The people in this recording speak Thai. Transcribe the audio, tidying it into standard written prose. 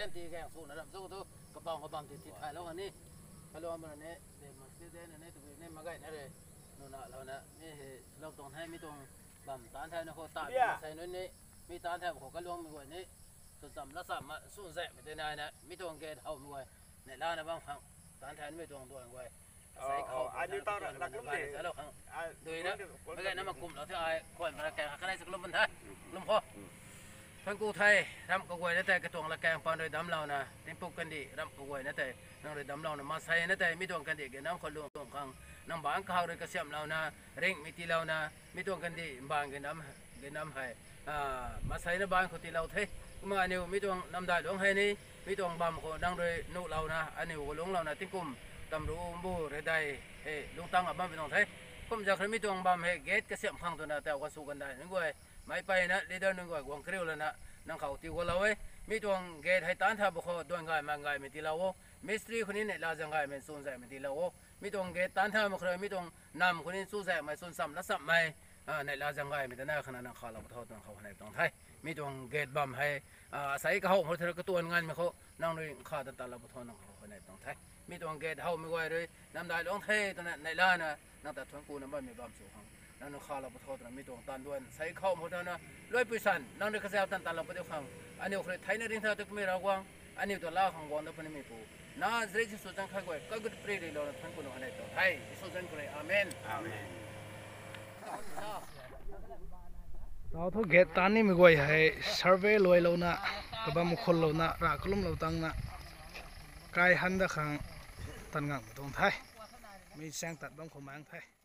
นตีแกงสูนะครับสู้ทุกกระเป๋ากระเป๋าติดถ่ายแล้วอันนี้ฮัลโหลมันเนี่ยเดี๋ยวมาซื้อเดี๋ยวเนี่ยตัวนี้มาใกล้นั่นเลยนู่นน่ะเราเนี่ยนี่เราตรงให้มีตรงบ่มตานไทยนะโคตาใส่นู่นนี่มีตานไทยโคกระลวงมีไว้นี่สุดจำละสามมาสู้แสบไม่ได้นายนะมีตรงเกตเอามีไว้ในร้านนะบางครั้งตานไทยไม่ตรงตัวไว้ใส่เขาอันนี้ต้องรักลุ่มเดียวแล้วครั้งดูนะไม่ใช่น้ำมันกลุ่มเราที่ไอ้คนมาแกงข้างในสักลุ่มมันไทยลุ่มพอทั้งกูไทยรำกวยนั่นแต่กระตวงละแกงปอนโดยดำเรานะทิ้งปุกกันดีรำกวยนั่นแต่นั่งโดยดำเรานะมาใส่นั่นแต่มีตรงกันดีเกี่ยน้ำคนลงตรงครั้งน้ำบางข้าวโดยกระเสียมเรานะเร่งมีตีเรานะมีตรงกันดีบางเกี่ยน้ำให้มาใส่ในบางคนตีเราเทมาอันนี้มีตรงน้ำได้หลวงให้นี่มีตรงบำคนนั่งโดยนุเรานะอันนี้หลวงเรานะทิ้งกุมตำรูบูเรได้ลุงตั้งกับบ้านเป็นตรงไทยผมจะเคยมีตรงบำให้เกตกระเสียมพังตัวนะแต่ว่าสู้กันได้นึกว่าไม่ไปนะลีดเดอร์นึงก็วงเครียวแล้วนะนั่งเขาตีหัวเราเว้ยมีตรงเกตให้ตันท่าบุคคลดวงง่ายมาง่ายไม่ตีเราโว้มิสตรีคนนี้เนี่ยลาจังง่ายไม่สู้ใจไม่ตีเราโว้มีตรงเกตตันท่าบุคคลมีตรงนำคนนี้สู้ใจไม่สู้ซ้ำและซ้ำไม่ในลาจังง่ายไม่แต่หน้าขนาดนั่งเขาเราทอดตัวเขาในตรงไทยมีตรงเกตบำให้ใส่กระหงเขาเธอกระตัวงานมาเขานั่งด้วยข้าตันตาเราทอดนั่งเขาในตรงไทยมีตรงเกตเฮาไม่ไหวเลยน้ำได้ร้องเทตอนนั้นในลานะนั่งแต่ทวนกูน้ำบ้านมีบำสู่ห้องนั่นข้าเราพอตอนมีตรงตันด้วยใส่ข้าวหมดแล้วนะรวยปุยสันนั่งในกระแสตันเราไปเดียวฟังอันนี้คือไทยในดินเธอตุกไม่รักวังอันนี้ตัวล่าของวันนั้นพนิมิปูน่าจะได้สุดจังข้าก้อยก็กุดปรีดีเราทั้งคนอันนี้ตัวไทยสุดจังกุเลยอาเมนอาเมนเราทุกเกตตันนี่มีก้อยให้ survey ลอยเรานะกับบ้านมุขเรานะรักลุ่มเราตั้งนะกายหันตะขังตันงังตรงไทยมีแสงตัดบ้างของมังไทย